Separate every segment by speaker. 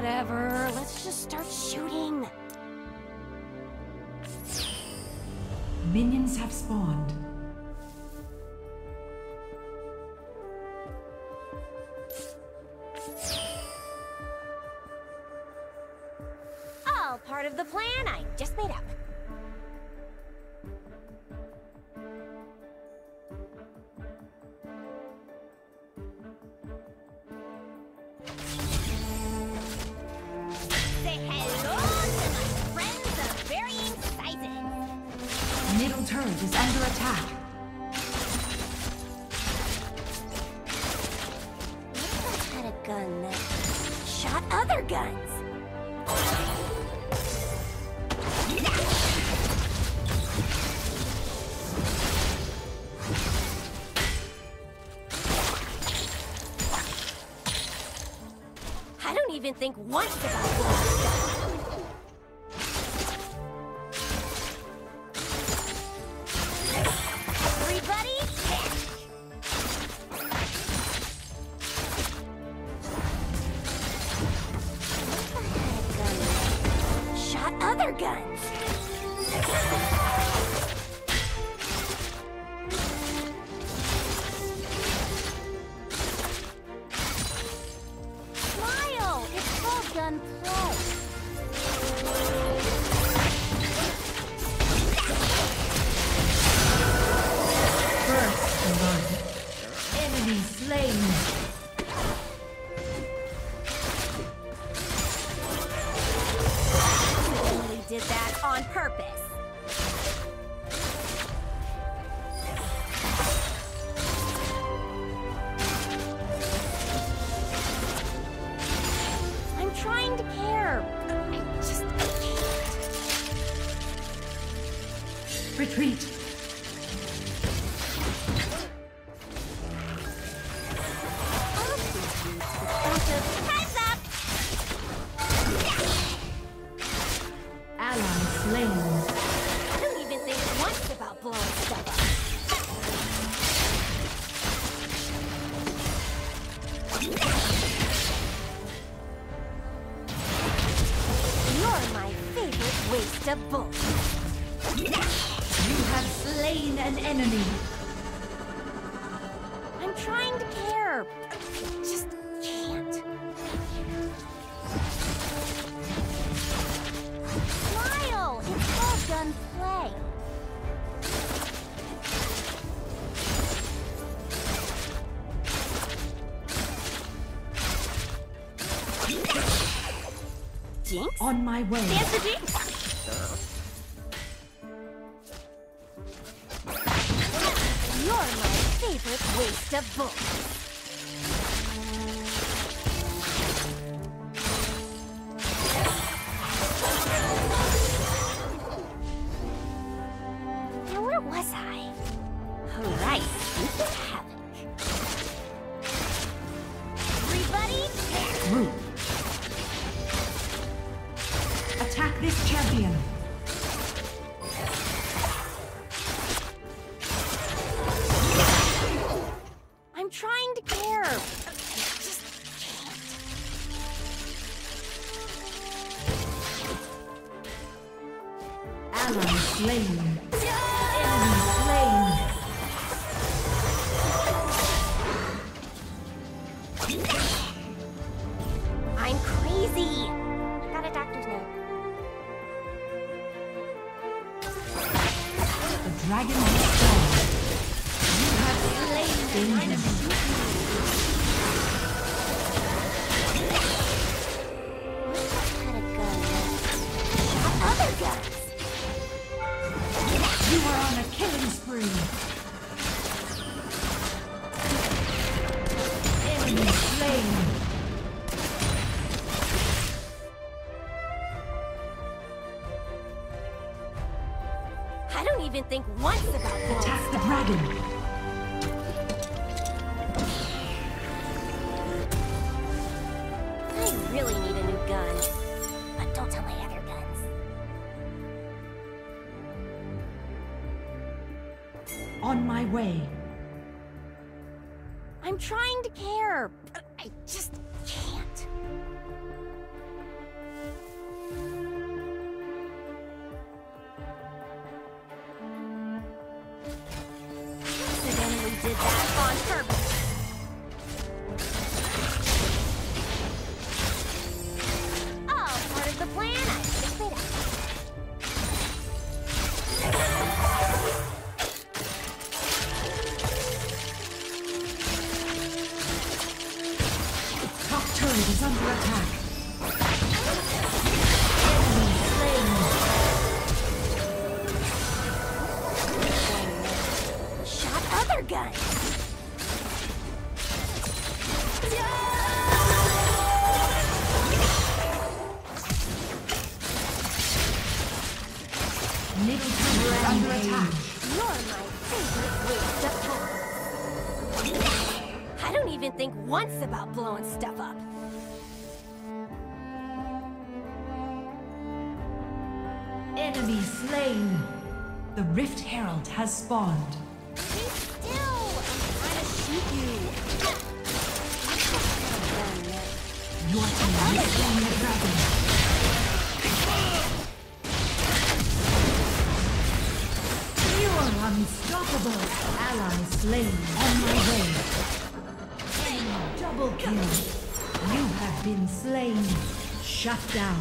Speaker 1: Whatever, let's just start shooting.
Speaker 2: Minions have spawned.
Speaker 1: All part of the plan I just made up. Say hello to my friends of varying sizes.
Speaker 2: Middle turret is under attack.
Speaker 1: What if I had a gun that shot other guns? I don't even think once about war. Everybody, shot other guns. Smile! It's called gunplay.
Speaker 2: First blood. Enemy slain.
Speaker 1: We did that on purpose. I'm trying to care. I just can't.
Speaker 2: Retreat.
Speaker 1: Heads up!
Speaker 2: Ally slain.
Speaker 1: I don't even think once about blowing stuff up. You're my favorite waste of bullets.
Speaker 2: You have slain an enemy.
Speaker 1: I'm trying to care. I just can't. Smile! It's all gunplay. Jinx?
Speaker 2: On my way.
Speaker 1: Dance the jinx! You're my favorite waste of bullets. Now where was I? Oh, right. Wreak havoc. Everybody,
Speaker 2: Group. Attack this champion.
Speaker 1: I'm trying to care. I just can't.
Speaker 2: Ally slain. Enemy slain.
Speaker 1: I'm crazy. Got a doctor's note.
Speaker 2: The dragon has fallen. You have slain the enemy.
Speaker 1: Had a gun that shot other guns.
Speaker 2: You are on a killing spree. Enemy slain.
Speaker 1: I don't even think once about blowing
Speaker 2: Attack the
Speaker 1: stuff.
Speaker 2: dragon.
Speaker 1: I really need a new gun. But don't tell my other guns.
Speaker 2: On my way.
Speaker 1: I'm trying to care. But I just can't.
Speaker 2: turret is under attack.
Speaker 1: Shot other gun.
Speaker 2: Middle turret is under attack.
Speaker 1: You're my favorite waste of bullets. I don't even think once about blowing stuff up.
Speaker 2: Enemy slain. The Rift Herald has spawned.
Speaker 1: Be still! I'm trying to shoot you.
Speaker 2: Your team is slaying the dragon. You are unstoppable. Ally slain. On my way. Double kill. You have been slain. Shut down.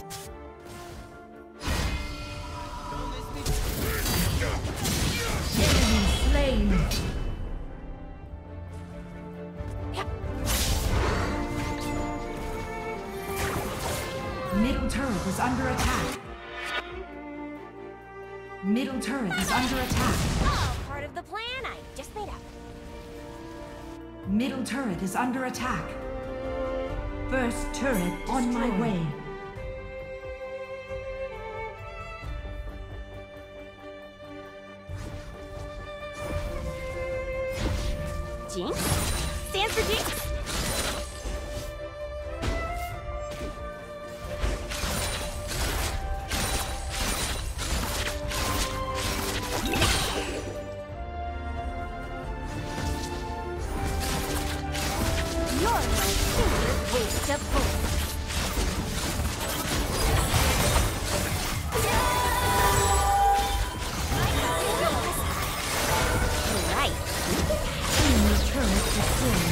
Speaker 2: Enemy slain. Middle turret is under attack. Middle turret is under attack.
Speaker 1: Oh, part of the plan I just made up.
Speaker 2: Middle turret is under attack. First turret on my way.
Speaker 1: Jinx? Stands for Jinx. You're my favorite waste of bullets. Right.
Speaker 2: Enemy turret destroyed.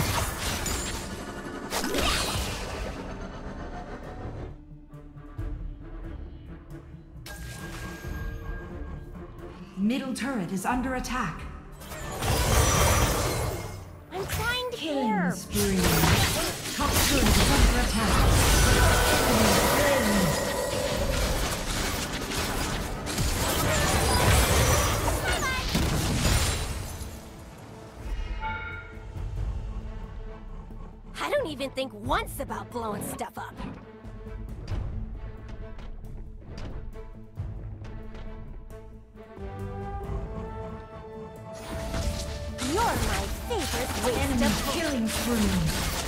Speaker 2: Middle turret is under attack.
Speaker 1: I'm trying to
Speaker 2: Killing
Speaker 1: care.
Speaker 2: spree. Top turret is under attack. Enemy slain.
Speaker 1: I don't even think once about blowing stuff up. You're my favorite waste
Speaker 2: Enemy
Speaker 1: of bullets.
Speaker 2: killing spree.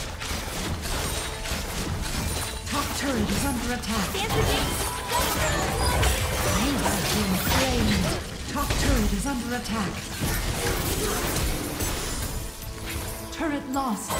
Speaker 2: Top turret is under attack.
Speaker 1: Stand for Jinx.
Speaker 2: You have been slain. Top turret is under attack. Turret lost.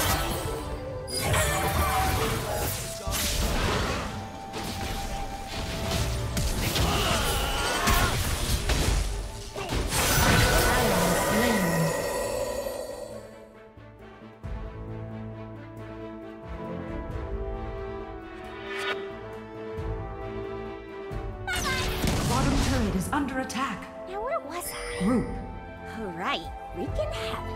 Speaker 2: Bottom turret is under attack.
Speaker 1: Now where was I?
Speaker 2: Group.
Speaker 1: All right, wreaking havoc.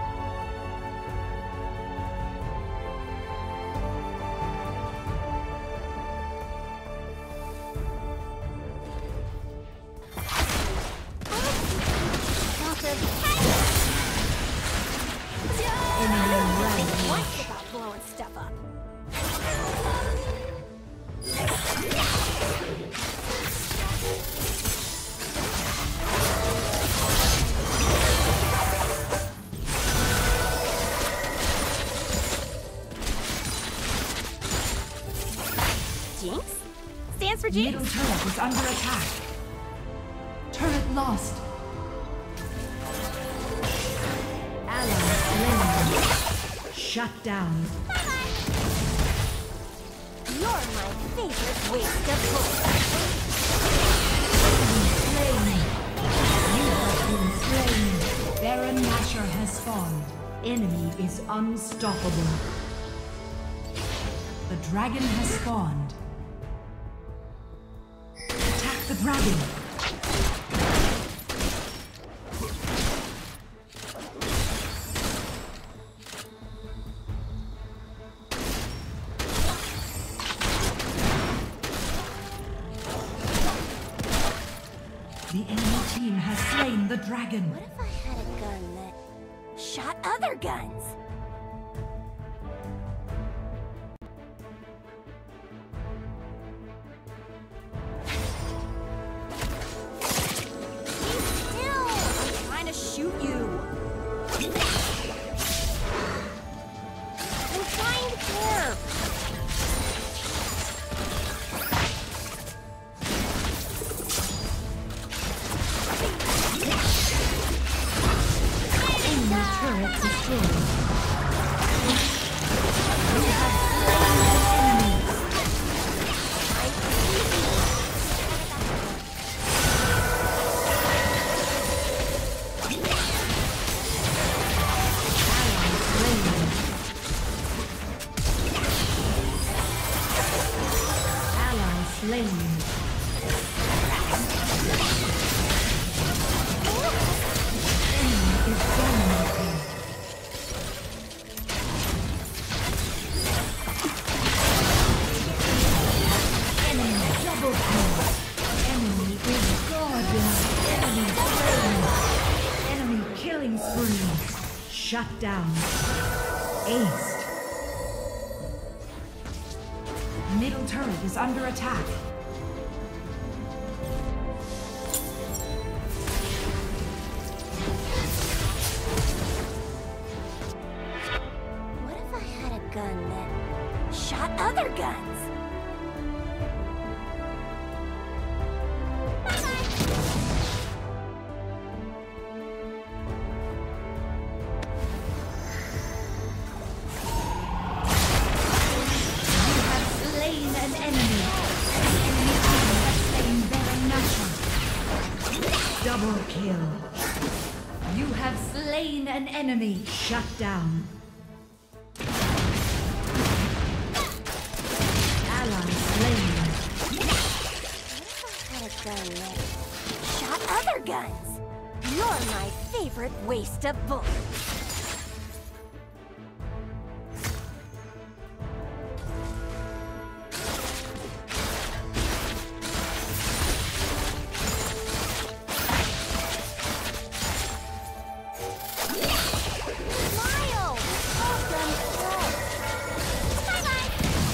Speaker 1: What's about blowing stuff up? Jinx? Stands for Jinx.
Speaker 2: Middle turret is under attack. Turret lost. Ally slain. Shut down.
Speaker 1: You're my favorite waste of bullets.
Speaker 2: Slain. You have been slain. Baron Nashor has spawned. Enemy is unstoppable. The dragon has spawned. Attack the dragon. The enemy team has slain the dragon.
Speaker 1: What if I had a gun that shot other guns? Stay still! I'm trying to shoot you. I'm trying to curve.
Speaker 2: Enemy turret destroyed.
Speaker 1: You have slain the enemy.
Speaker 2: Ally slain. Enemy is dominating. Enemy double kill. Enemy is godlike. Enemy slain. Enemy killing spree. Shut down. Aced. Middle turret is under attack.
Speaker 1: What if I had a gun that shot other guns?
Speaker 2: You have slain an enemy. The enemy team has slain Baron Nashor. Double kill. You have slain an enemy. Shut down. Ally slain.
Speaker 1: What if I had a gun that shot other guns? You're my favorite waste of bullets. Smile! All done well. Bye-bye!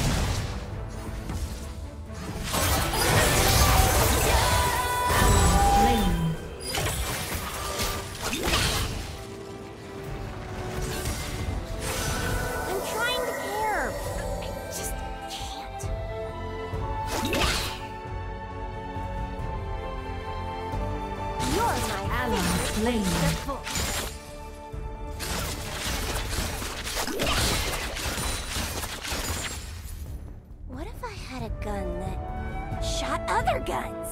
Speaker 2: Slain.
Speaker 1: I'm trying to care. I just can't. You're my
Speaker 2: Ally
Speaker 1: favorite
Speaker 2: slain.
Speaker 1: waste of bullets. What if I had a gun that shot other guns?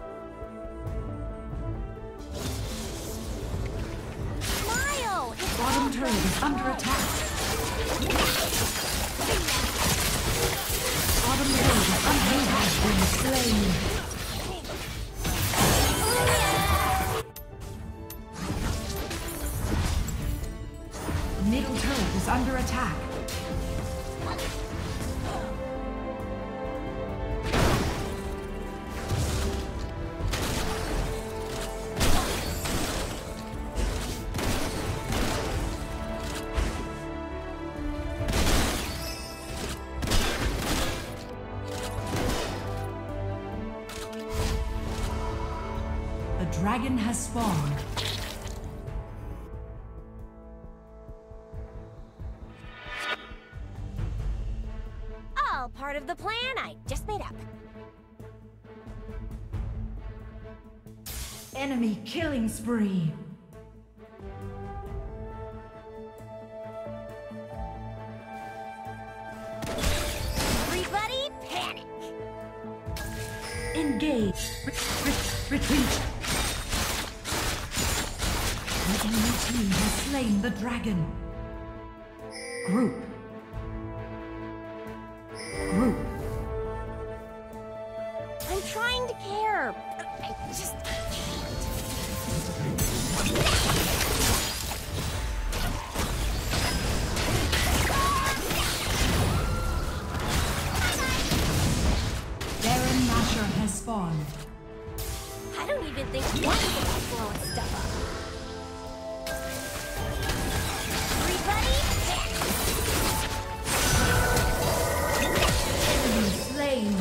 Speaker 1: Smile! It's
Speaker 2: Bottom
Speaker 1: all
Speaker 2: turret is
Speaker 1: done
Speaker 2: under
Speaker 1: well.
Speaker 2: attack. Bottom turret is under attack. Been slain. Middle turret is under attack. The dragon has spawned.
Speaker 1: All part of the plan I just made up.
Speaker 2: Enemy killing spree.
Speaker 1: Everybody panic!
Speaker 2: Engage. Retreat. The enemy team has slain the dragon. Group. Group.
Speaker 1: I'm trying to care. I just
Speaker 2: Baron Nashor has spawned.
Speaker 1: I don't even think once about blowing stuff up. Everybody,
Speaker 2: Enemy slain.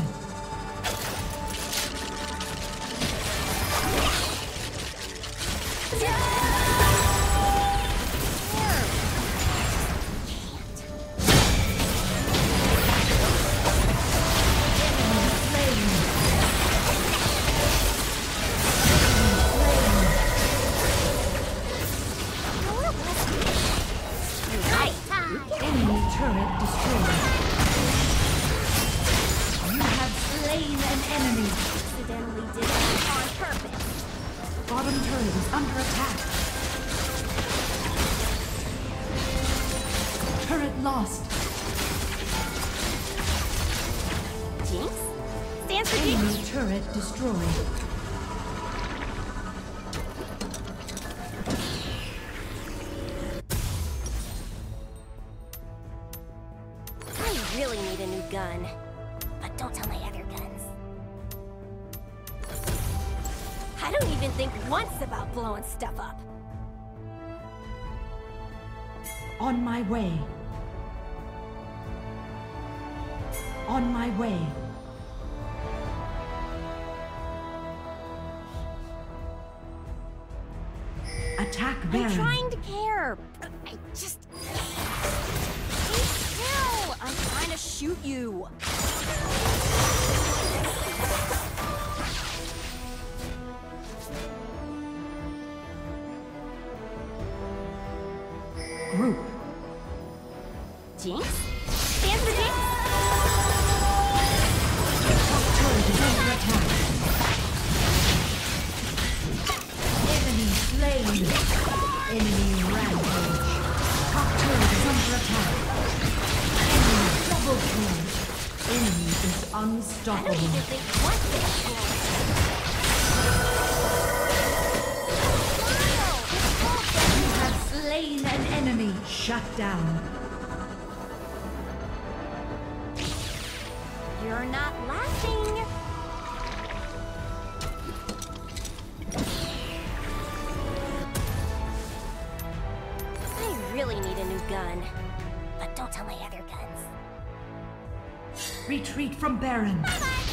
Speaker 2: Enemy turret destroyed. You have slain an enemy.
Speaker 1: accidentally did it on purpose.
Speaker 2: Bottom turret is under attack. Turret lost.
Speaker 1: Jinx? Stands for
Speaker 2: Enemy
Speaker 1: Jinx?
Speaker 2: turret destroyed.
Speaker 1: I really need a new gun. But don't tell my other guns. I don't even think once about blowing stuff up.
Speaker 2: On my way. On my way. Attack Baron.
Speaker 1: I'm trying to care, but I just... Stay still! I'm trying to shoot you.
Speaker 2: Group.
Speaker 1: Jinx? Stands for Jinx?
Speaker 2: Top turret is under attack. Enemy slain. Enemy rampage. Top turret is under attack. Enemy double kill. Enemy is
Speaker 1: I don't
Speaker 2: unstoppable.
Speaker 1: even think once about blowing
Speaker 2: You have slain an enemy. Shut down.
Speaker 1: You're not laughing. I really need a new gun. But don't tell my other guns.
Speaker 2: Retreat from Baron.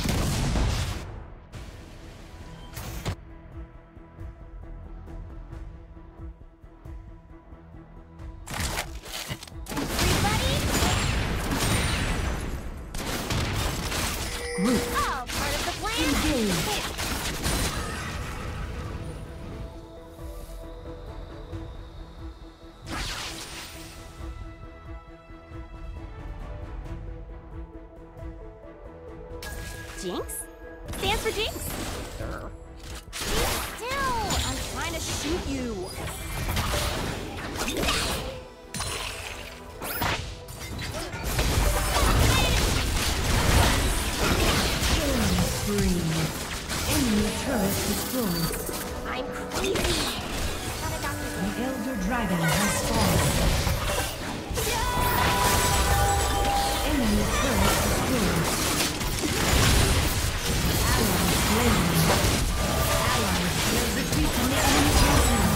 Speaker 2: Group.
Speaker 1: Oh, part of the plan?
Speaker 2: Engage.
Speaker 1: Jinx? Stands for Jinx? Stay still! I'm trying to shoot you.
Speaker 2: Killing spree. Enemy turret destroyed.
Speaker 1: I'm crazy. Thought I got this.
Speaker 2: The Elder Dragon has fallen. Enemy turret destroyed. Ally slain. Allies will retreat from the enemy castle.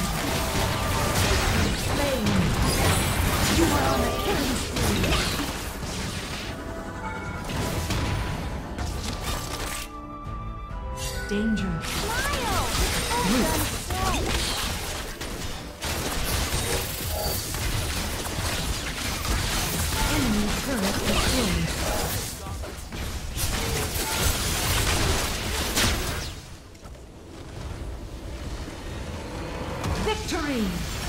Speaker 2: Slain. You are on a killing spree. Danger.
Speaker 1: Smile!
Speaker 2: Group. Enemy turret destroyed. Victory!